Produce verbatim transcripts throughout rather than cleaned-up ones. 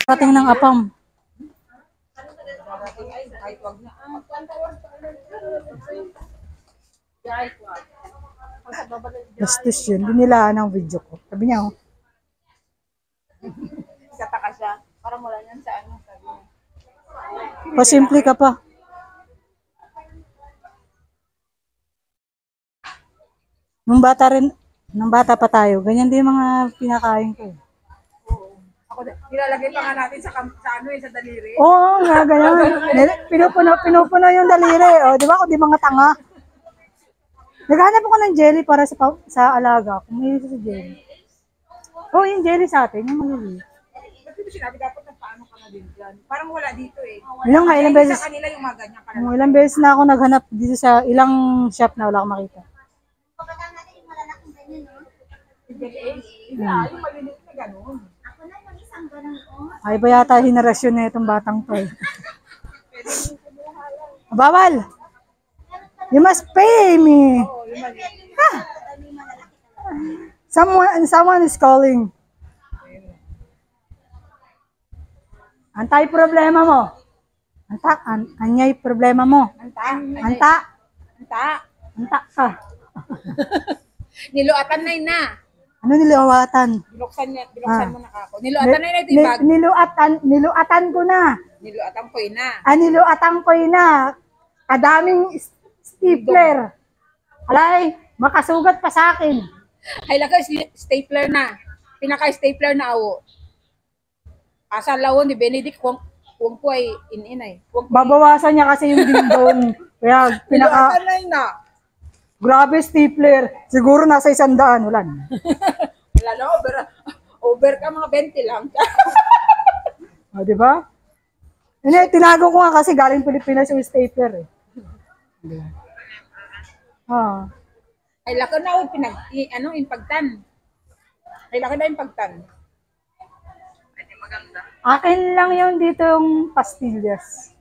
Pating ng apam. Bastos yun. Dinilaan ang video ko. Sabi niya, oh. Kataka siya. Parang wala niyan sa ano. Sabi niya. Pasimple ka pa. Nung bata rin, nung bata pa tayo, ganyan din mga pinakain ko. Oo. Ako, nilalagay pa nga natin sa, sa ano eh, sa daliri. Oo, nga ganyan. Pinupuno, pinupuno yung daliri. O, di ba? O, di mga tanga. Naghanap ako ng jelly para sa sa alaga. Kumili sa jelly. Oh, yung jelly sa atin, yung maliliit. Ba't hindi sinabi dapat na paano ka na din dyan? Parang wala dito eh. Ilang nga, ilang beses. Sa kanila yung mga ganyan ka Um, ilang beses na ako naghanap dito sa ilang shop na wala akong makita. Pagkatang natin yung malalaking ganyan, no? Yeah, yung maliliit na gano'n. Ako na yung isang gano'n. Ay ba yata henerasyon na itong batang to eh. Bawal! You must pay me! Ha? Someone, someone is calling. Antay problema mo. Anta, an, anyay problema mo. Anta. Anta. Anta. Anta ka. Niluatan na yun na. Ano niliwatan? Binuksan niya, binuksan Ah. mo na ako. Niluatan na yun na ito Ni, yung bag. niluatan, niluatan ko na. Niluatan ko yun na. Ah, niluatan ko yun na. Kadaming stapler. Alay, makasugat pa sa akin. Ay, laka, stapler na. Pinaka-stapler na awo. Asa lawon ni Benedict, kung kung po ay in-inay. Babawasan niya kasi yung dingdong. Kaya pinaka, Niluatan na yun na. grabe stapler. Siguro nasa isang daan. Wala na. Wala na, over, over ka mga twenty lang. O, di ba? Hindi, tinago ko nga kasi galing Pilipinas yung stapler eh. Ah. Ay, laka na, oh, pinag, i, ano, impagtan. Ay, laka na impagtan. Akin lang yun dito yung pastillas.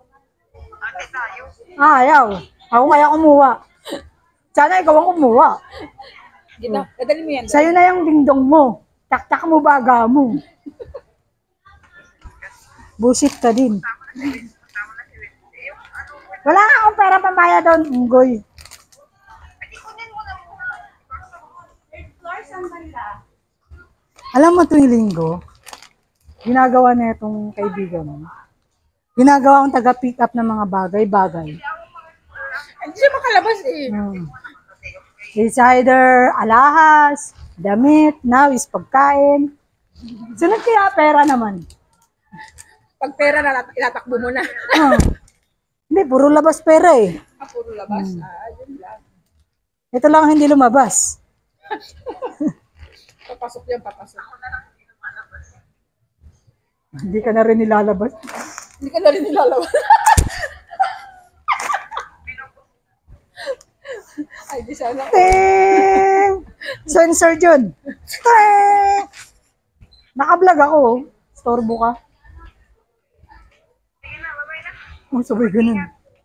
Ah, ayaw. Ako kaya kumuha. Sana ikaw ang kumuha. Dito, dadali mo yan. Sa'yo na yung dingdong mo. Tak-tak mo baga mo. Bullshit ka din. Wala nga akong pera pambaya doon, Unggoy. Alam mo tuwing linggo, ginagawa na itong kaibigan mo. Ginagawa akong taga-pick up ng mga bagay-bagay. Hindi siya makalabas eh. Hmm. It's either alahas, damit, now is pagkain. Sunod kaya pera naman. Pag pera na, itatakbo mo na. Ah. Hindi, puro labas pera eh. Ah, puro labas. Ah, yun lang. Ito lang ang hindi lumabas. Papasok yan, papasok. Hindi ka na rin nilalabas. Hindi ka na rin nilalabas. Ay, di sana. Ting! Sensor dyan. Ting! Naka-vlog ako. Oh. Storbo ka. Oh, sabay ganun.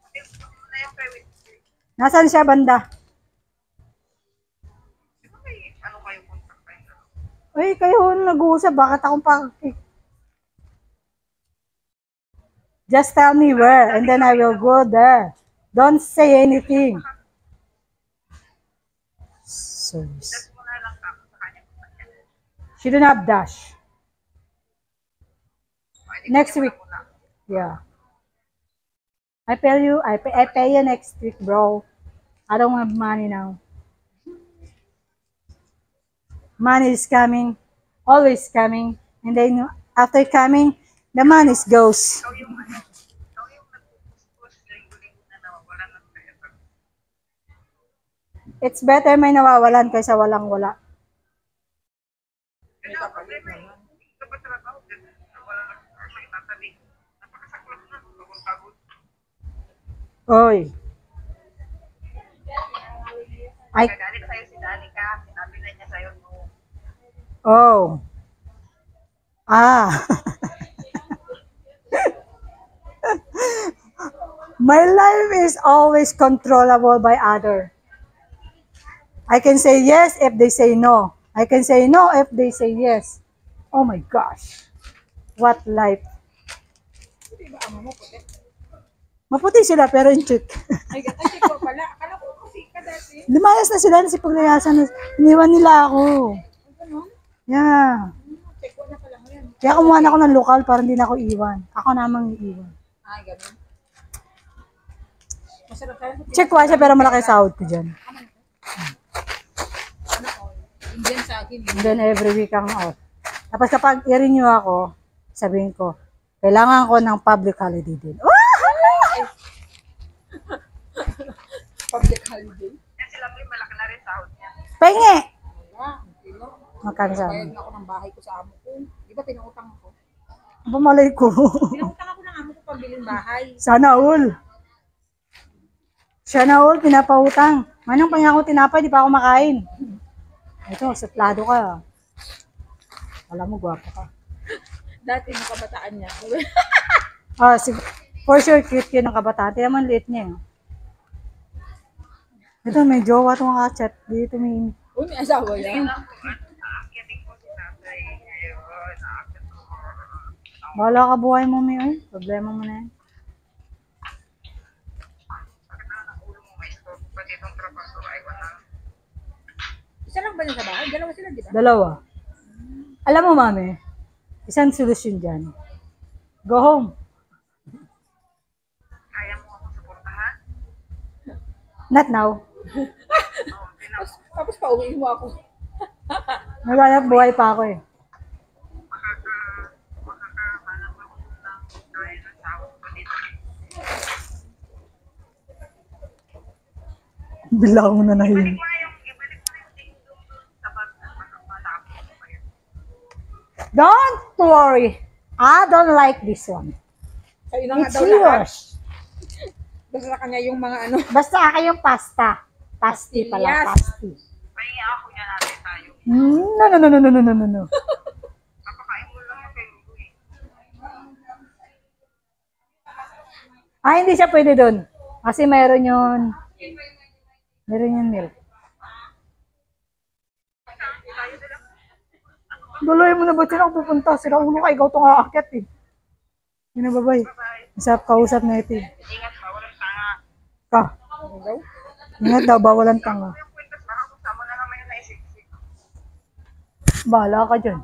Nasaan siya banda? Uy, kayo nag-uusap. Bakit akong pakik? Just tell me where and then I will go there. Don't say anything. Service. She didn't have dash. Next week. Yeah. I pay you, I pay, I pay you next week, bro. I don't have money now. Money is coming, always coming, and then after coming, the money goes. It's better may nawawalan kaysa walang wala. Oy. Ay. Oh. Ah. My life is always controllable by other. I can say yes if they say no. I can say no if they say yes. Oh my gosh. What life? Di ba amo mo puti? Maputi sila pero yung chick. Ay, gata, check ko pala. Akala ko kasi ka dati. Lumayas na sila si paglayasan. Iniwan nila ako. Ganun? Yeah. Check ko na pala ngayon. Kaya kumuha na ako ng lokal para hindi na ako iwan. Ako namang iiwan. Ay, ganun. Masarap tayo. Check ko siya pero malaki sahod ko dyan. Ano ko? Indian sa akin. And then every week ang off. Tapos kapag i-renew ako, sabihin ko, kailangan ko ng public holiday din. Oh! Public holiday. Penge! Wala. Hindi mo. Magkano sa Bayad amin? na ako ng bahay ko sa amo ko. Di ba pinangutang ako? Bumalay ko. Pinangutang ako ng amo ko pambiling bahay. Sana all. Sana all, pinapautang. Manang pang ako tinapay, di pa ako makain. Ito, suplado ka. Alam mo, gwapo ka. Dati nung kabataan niya. Ah, sig- for sure, cute yun ng kabataan. Tiyan mo, ang liit niya. eh. Ito, may jowa itong chat. Dito may... Uy, may asawa yan. Bahala ka buhay mo, may. Ay, problema mo na yan. Isa lang ba niya sa bahay? Dalawa sila, di ba? Dalawa. Alam mo, mami, isang solusyon dyan. Go home. Not now. Tapos, tapos pauwiin mo ako. Naghanap buhay pa ako eh. Bila mo na nahin. Don't worry. I don't like this one. Sa'yo na nga It's daw lahat. yours. Basta sa kanya yung mga ano. Basta akin yung pasta. Pasti pala, Yes. pasti. Mm, no, no, no, no, no, no, no, no, no. Ah, hindi siya pwede doon. Kasi meron yun. Meron yun milk. Duloy mo na ba sila kung pupunta? Sila ulo ka, ikaw itong aakyat eh. Yun na, babay. Masarap kausap na ito eh. Ka. Ano daw? Ingat daw, bawalan tanga. Bahala ka dyan.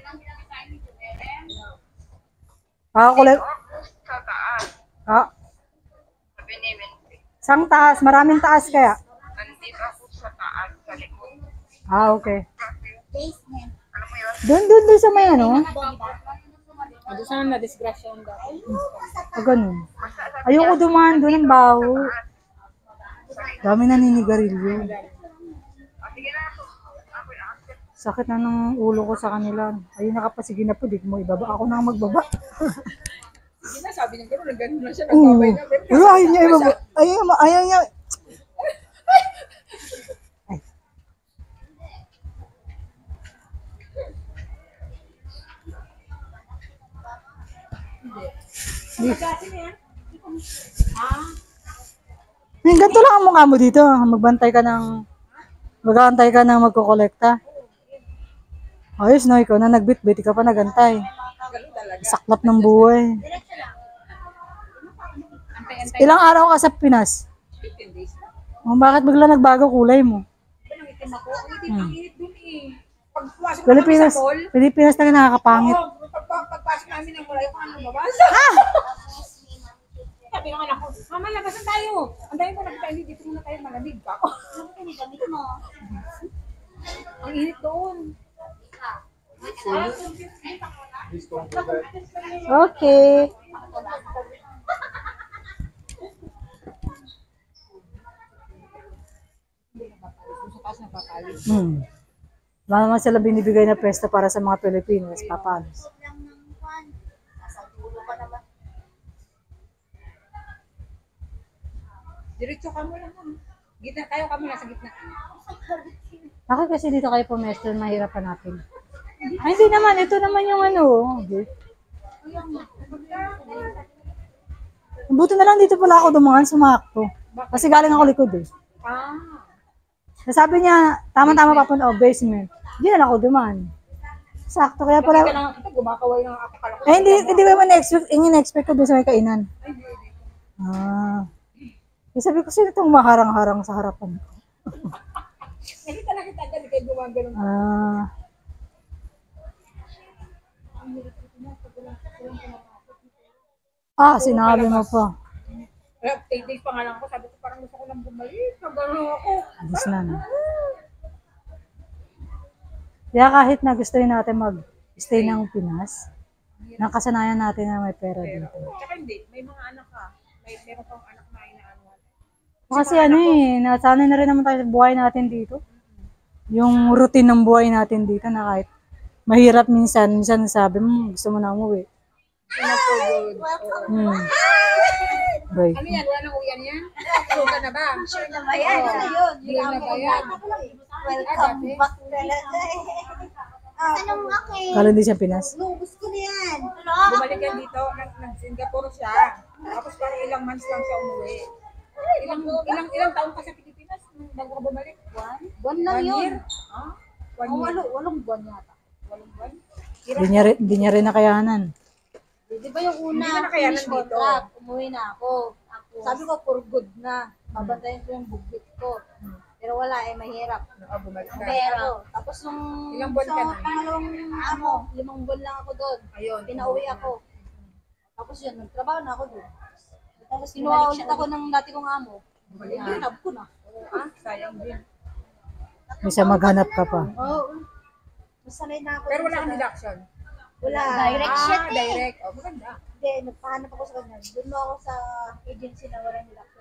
Kakakulit. Ah. Sang taas, maraming taas kaya. Nandito ako sa taas, sa likod. Ah, okay. Doon, doon, doon sa may ano. Ano sana na disgrasya yung dati. Ah, ganun. Ayoko dumaan doon ang baho. Dami na ninigarilyo. Sakit na ng ulo ko sa kanila. Ayun nakapasige na po, di mo ibaba. Ako na ang magbaba. Hindi na sabi niya gano'n, nag-gano'n na siya, Oo. nagbabay na. Pero ayaw niya ibaba. Ayaw, ayaw niya. Ay. Yung ganito lang ang mukha mo dito. Magbantay ka ng... Mag-aantay ka ng magkukolekta. Ayos no, ikaw na nagbit-bit, ikaw pa nagantay. Gano'n talaga. Saklap ng buhay. Antay-antay. Ilang araw ka sa Pinas? fifteen days na. Oh, bakit bigla nagbago kulay mo? Ano itim ako? Ang itim ang init dun eh. Pag pumasok na kami Pilipinas, sa mall, Pilipinas na nakakapangit. oo, pag, pag, pagpasok namin ng mall, ayoko na lumabas. Sabi ng anak ko, mama, labasan tayo. Ang dami ko nakita, hindi dito muna tayo, malamig pa ako. Ano damit mo? Ang init doon. Okay. Sa taas ng papalis. Hmm. Wala naman sila binibigay na pwesto para sa mga Pilipinas, papalos. Diretso ka mo lang. ano. Gitna tayo kami nasa gitna. Bakit kasi dito kayo pumestro, mahirap hanapin? Ay, hindi naman. Ito naman yung ano. Okay. Buti na lang dito pala ako dumaan, sumakto. Kasi galing ako likod eh. Ah. Nasabi niya, tama-tama papunta, oh, basement. Hindi na lang ako dumaan. sakto. Kaya Pala, pala, ka lang kita, gumakaway ng ako kala ko. eh, hindi, hindi ko naman na-expect, hindi na-expect ko doon sa may kainan. Ah. Eh, sabi ko, sino itong maharang-harang sa harapan ko? Hindi talaga kita agad, kayo gumagano. Ah. Ah, sinabi mo pa. Kaya, eight days pa nga lang ako, sabi ko parang gusto ko lang bumalik. Nagano ako. Alis na, no? Kaya kahit na gusto rin natin mag-stay ng Pinas, nakasanayan natin na may pera dito. Tsaka hindi, may mga anak ka. May meron kang anak na inaano. Kasi ano eh, nasanay na rin naman tayo sa buhay natin dito. Yung routine ng buhay natin dito na kahit mahirap minsan, minsan sabi mo, gusto mo na umuwi. Pinapagod. Hmm. Right. Ano yan? Wala nang uyan yan? Sure ka na ba? Sure na ba yan? Ano yun? Sure na ba yan? Welcome back talaga eh. Anong akin? Kala hindi siya Pinas. Lubos ko na yan. Bumalik yan dito, nag- nag-Singapore siya. Tapos parang ilang months lang siya umuwi. Ilang ilang ilang taon ka sa Pilipinas nung bago ka bumalik? One? Buwan lang One yun. year? Ah? One Oh, year? walo, walong buwan yata. Walong buwan? Hindi niya, rin- hindi niya rin nakayanan. Di ba yung una, Hindi ka nakayanan finish dito. contract, umuwi na ako. Sabi ko, for good na. Babantayan ko yung bugit ko. Pero wala eh, mahirap. Ah, bumalik ka. Pero, tapos nung Ilang buwan ka sa na? pangalawang ano, limang buwan lang ako doon. Ayun. Pinauwi ako. Tapos yun, nagtrabaho na ako doon. Tapos kinuha ulit ako ng dati kong amo. Hinab ko na. Ah, sayang din. Bisa maghanap ka pa. Oo. Masanay na ako. Pero dun wala sa kang dati. deduction. Wala. Direct Ah, shot eh. direct. Oh, maganda. Hindi, nagpahanap ako sa kanya. Doon mo ako sa agency na walang deduction.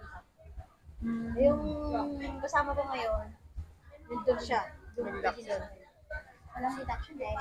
Yung kasama ko ngayon, yun doon siya. Doon Deduction. walang deduction eh.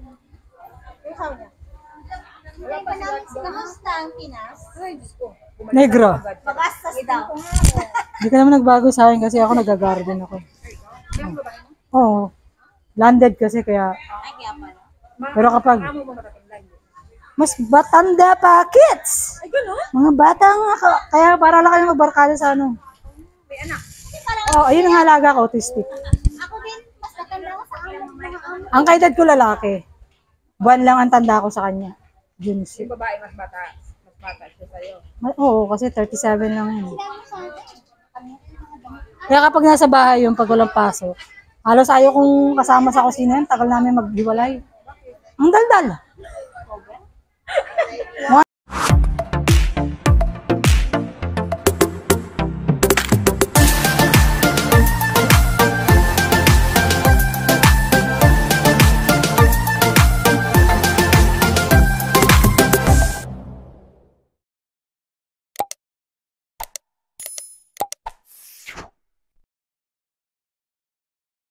Yung kasama niya. Wala pa sila. Kamusta ang Pinas? Ay, Diyos ko. Bumalik Negro. ka agad. Magastos daw. Hindi ka naman nagbago sa akin kasi ako nag-garden ako. Ilang babae mo? Oo. Landed kasi kaya. Ay, kaya pala. Ma- Pero kapag Amo mo matatandaan yun. mas batanda pa, kids! Ay, gano'n? Mga bata nga ka. Kaya para lang kayo magbarkada sa ano. May anak. Oh, ayun ang halaga ko, autistic. Ako din, mas matanda ko sa amo. Mga amo. Ang kaedad ko lalaki. Buwan lang ang tanda ko sa kanya. Junsi. Yung babae mas bata. Mas bata siya sa'yo. Ma- Oo, kasi thirty-seven lang yun. Sila mo sa akin. Kaya kapag nasa bahay yung pag walang pasok, halos ayaw kong kasama sa kusina yan, tagal namin maghiwalay. Ang daldal.